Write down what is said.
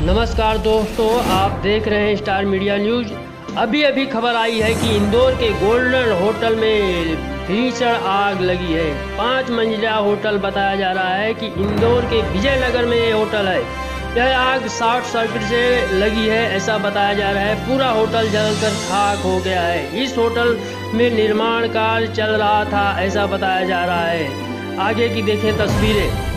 नमस्कार दोस्तों, आप देख रहे हैं स्टार मीडिया न्यूज। अभी खबर आई है कि इंदौर के गोल्डन होटल में भीषण आग लगी है। 5 मंजिला होटल बताया जा रहा है कि इंदौर के विजयनगर में ये होटल है। यह आग शॉर्ट सर्किट से लगी है, ऐसा बताया जा रहा है। पूरा होटल जलकर खाक हो गया है। इस होटल में निर्माण कार्य चल रहा था, ऐसा बताया जा रहा है। आगे की देखें तस्वीरें।